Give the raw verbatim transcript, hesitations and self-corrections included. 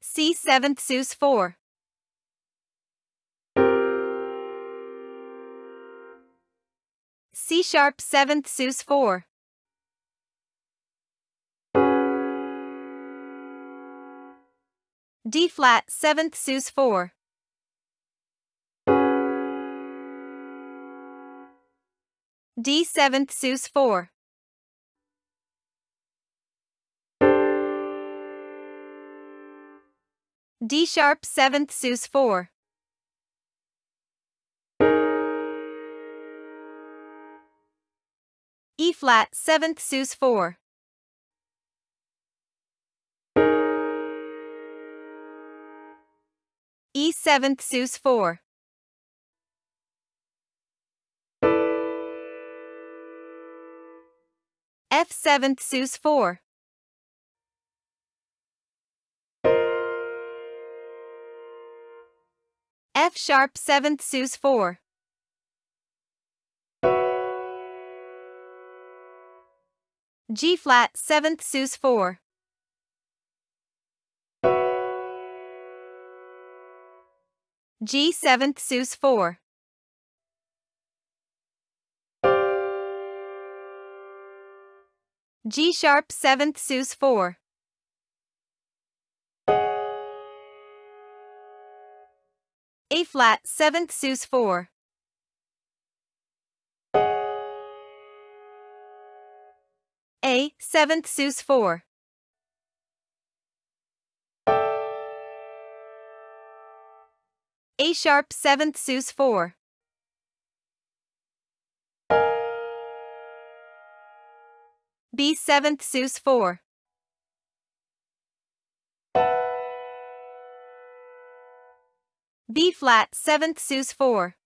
C seventh sus four. C sharp seventh sus four. D flat seventh sus four. D seventh sus four. D sharp seventh sus four. E flat seventh sus four. E seventh sus four. F seventh sus four. F sharp seventh sus four. G flat seventh sus four. G seventh sus four. G sharp seventh sus four. A flat seventh sus four. A seventh sus four. A sharp seventh sus four. B seventh sus four. B flat seventh sus four.